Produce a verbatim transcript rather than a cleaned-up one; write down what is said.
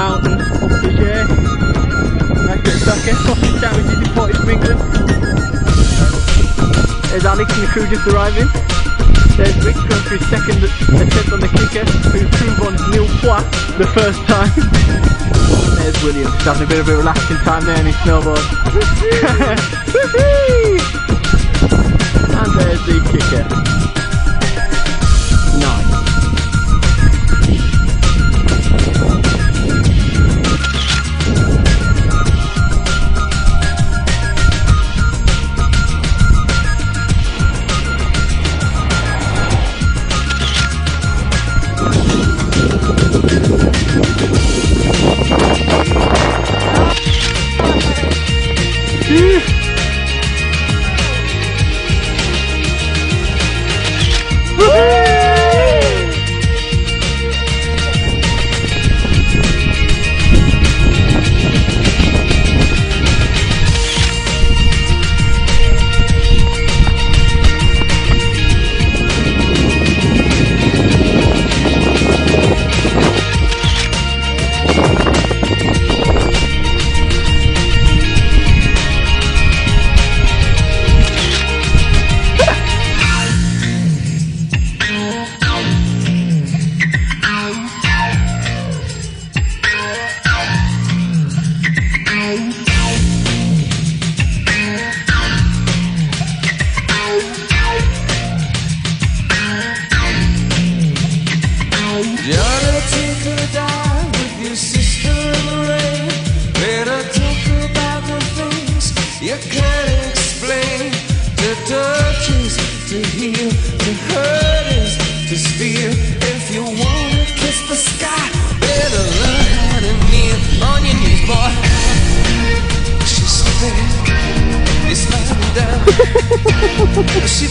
mountain up to share. Nice bit of sake, sausage sandwiches imported from England. There's Alex and the crew just arriving. There's Rich going for his second attempt on the kicker, who proved on nil point the first time. And there's William, just having a bit of a relaxing time there in his snowboard. And there's the kicker. Nice. Johnny, take a dive with your sister in the rain. Better talk about the things you can't explain. To touch is to heal, to hurt is to steer. If you wanna kiss the sky, better learn how to kneel on your knees, boy. She's slipping, you're sliding down. She